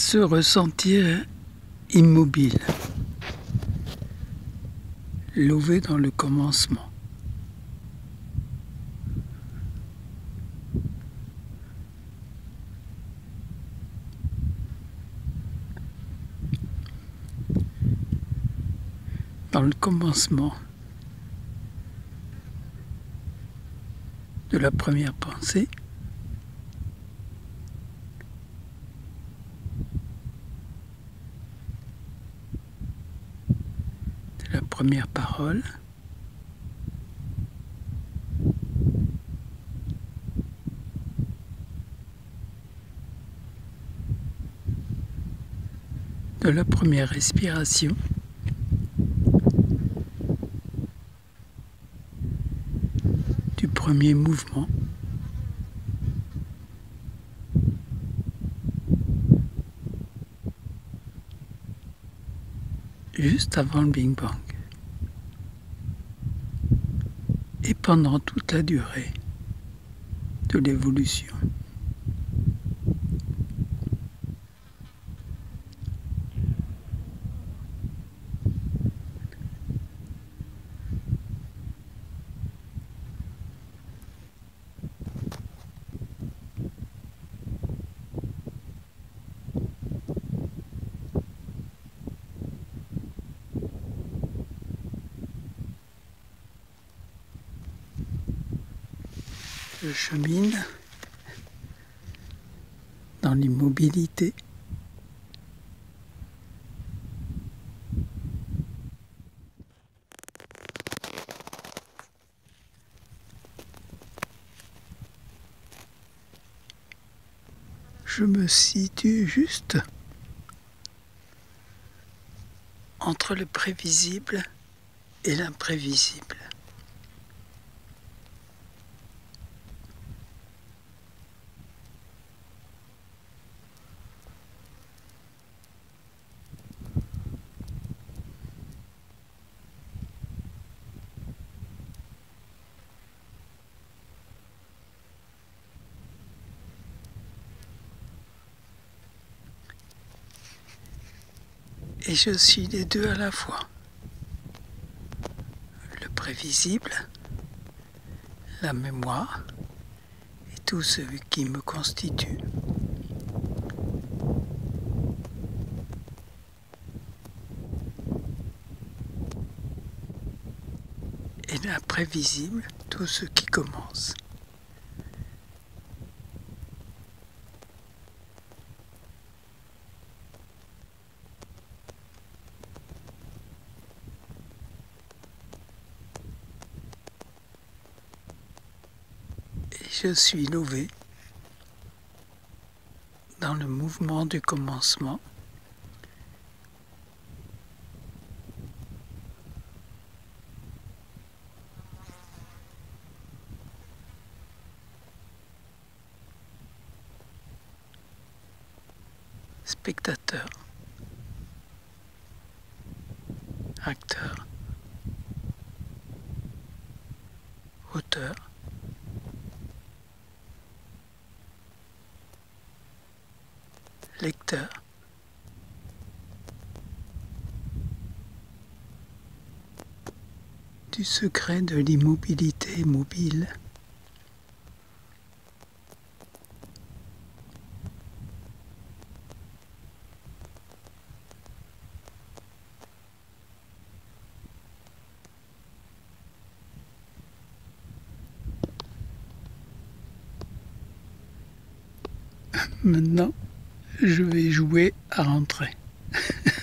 Se ressentir immobile, lové dans le commencement. Dans le commencement de la première pensée, de la première parole, de la première respiration, du premier mouvement, juste avant le Big Bang, et pendant toute la durée de l'évolution. Je chemine dans l'immobilité. Je me situe juste entre le prévisible et l'imprévisible. Et je suis les deux à la fois. Le prévisible, la mémoire et tout ce qui me constitue. Et l'imprévisible, tout ce qui commence. Je suis lové dans le mouvement du commencement, spectateur, acteur, auteur, lecteur, du secret de l'immobilité mobile. Maintenant, je vais jouer à rentrer.